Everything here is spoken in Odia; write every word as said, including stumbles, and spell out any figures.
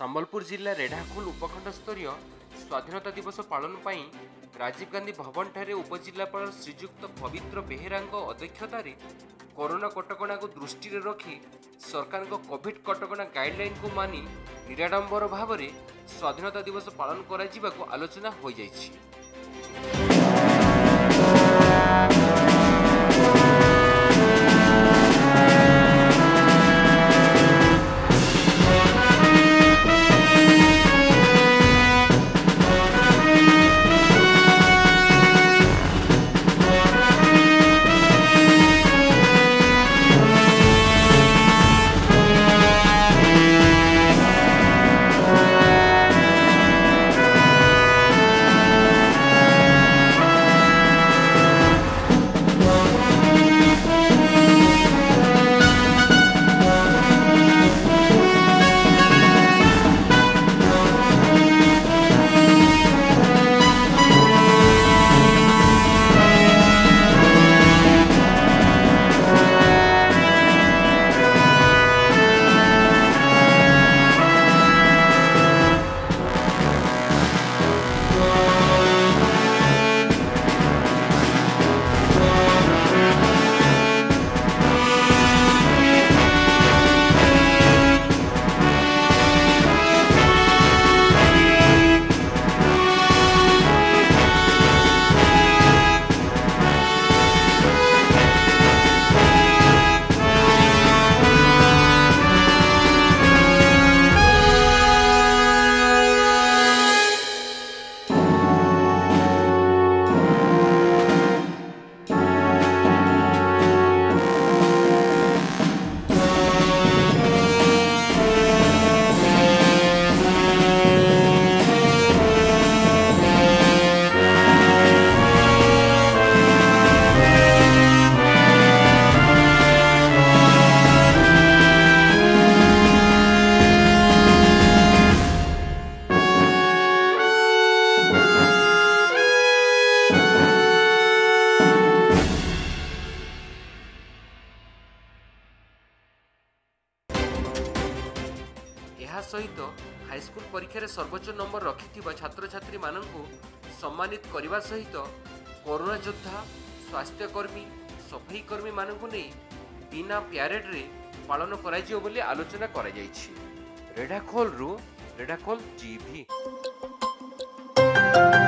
ସମ୍ବଲପୁର ଜିଲ୍ଲା ରେଢାଖୋଲ ଉପଖଣ୍ଡ ସ୍ତରୀୟ ସ୍ୱାଧୀନତା ଦିବସ ପାଳନ ପାଇଁ ରାଜୀବ ଗାନ୍ଧୀ ଭବନଠାରେ ଉପଜିଲ୍ଲାପାଳ ଶ୍ରୀଯୁକ୍ତ ପବିତ୍ର ବେହେରାଙ୍କ ଅଧ୍ୟକ୍ଷତାରେ କରୋନା କଟକଣାକୁ ଦୃଷ୍ଟିରେ ରଖି ସରକାରଙ୍କ କୋଭିଡ୍ କଟକଣା ଗାଇଡଲାଇନକୁ ମାନି ନିରାଡମ୍ବର ଭାବରେ ସ୍ୱାଧୀନତା ଦିବସ ପାଳନ କରାଯିବାକୁ ଆଲୋଚନା ହୋଇଯାଇଛି। ଏହା ସହିତ ହାଇସ୍କୁଲ ପରୀକ୍ଷାରେ ସର୍ବୋଚ୍ଚ ନମ୍ବର ରଖିଥିବା ଛାତ୍ରଛାତ୍ରୀ ମାନଙ୍କୁ ସମ୍ମାନିତ କରିବା ସହିତ କରୋନା ଯୋଦ୍ଧା, ସ୍ୱାସ୍ଥ୍ୟକର୍ମୀ, ସଫେଇ କର୍ମୀ ମାନଙ୍କୁ ନେଇ ବିନା ପ୍ୟାରେଡରେ ପାଳନ କରାଯିବ ବୋଲି ଆଲୋଚନା କରାଯାଇଛି। ରେଢାଖୋଲରୁ ରେଢାଖୋଲ ଟିଭି।